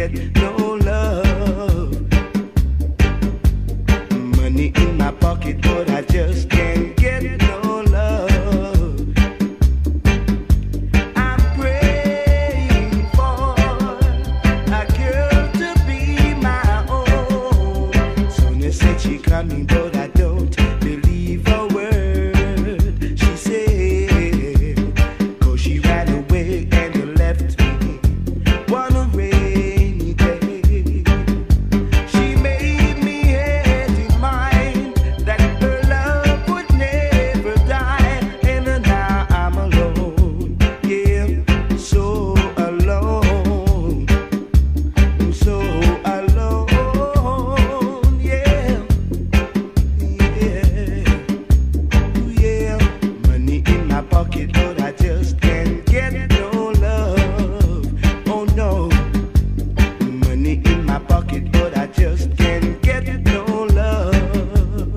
get no love. Money in my pocket, but I just can't get no love. I'm praying for a girl to be my own. Sonia said she coming, but I don't believe a word she said. 'Cause she ran away and left me one rainy day. She made me had in mind that her love would never die, and now I'm alone. Yeah, so alone, so alone. Yeah, yeah. Money in my pocket, but I just can't get no love. Oh no. Money in my pocket, but I just can't get no love.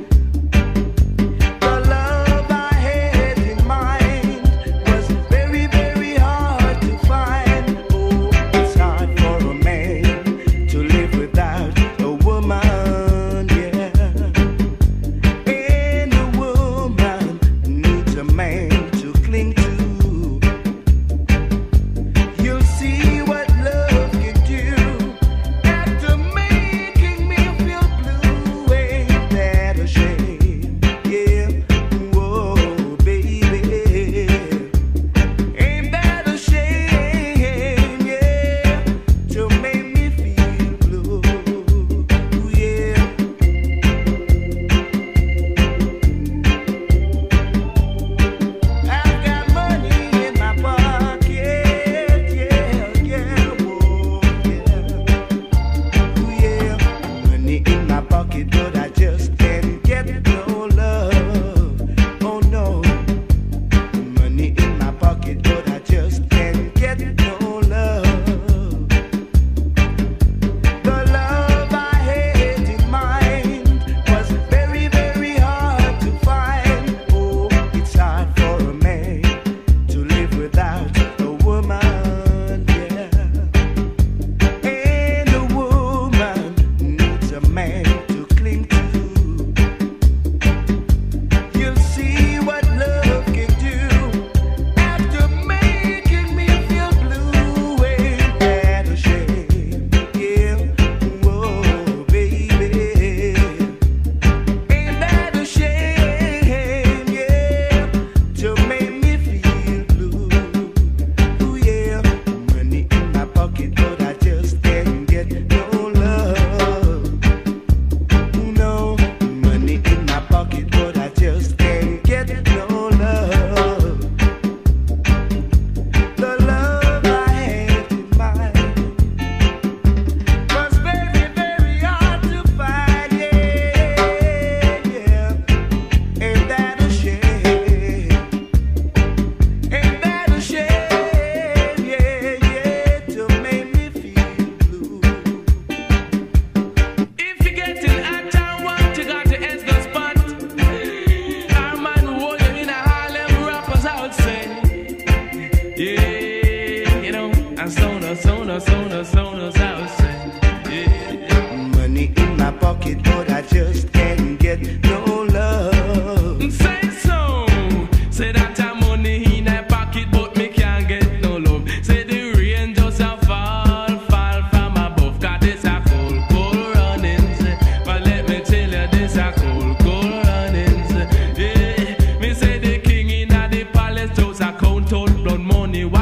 The love I had in mind was very, very hard to find. Oh, it's hard for a man to live without a woman, yeah. And a woman needs a man to cling to. You'll see what love can do after making me feel blue. Ain't that a shame? Yeah, whoa, baby. Ain't that a shame? Yeah, to make me feel blue. Yeah. I've got money in my pocket, yeah, yeah, whoa, yeah. Ooh, yeah. Money in my pocket, but I just can't get no love. Oh no. Money in my pocket, but I just can't get no love. The love I had in mind was very, very hard to find. Oh, it's hard for a man to live without a woman, yeah. And a woman needs a man to cling to. You'll see what love can do after making me feel blue. Ain't that a shame? Yeah, whoa, baby. Ain't that a shame? Yeah, to make me feel blue. Ooh, yeah. Money in my pocket, but I just can't get no love. No, money in my pocket, but I just can't get no love. The love I had in mind was very, very hard to find. Yeah, yeah. Ain't that a shame? Ain't that a shame? Yeah, yeah. To make me feel blue. If you're getting at and want, you got to ends the spot. Our man rolling in a Harlem rappers, I would say. Yeah, you know, and soners, I would say. Yeah. Money in my pocket, but I just can't get no love. Say so. Say that I'm money in my pocket, but me can't get no love. Say the rain just a fall from above. 'Cause this a cold, cold running. But let me tell you, this a cold, cold running. Yeah, me say the king in the palace just a count out blood money.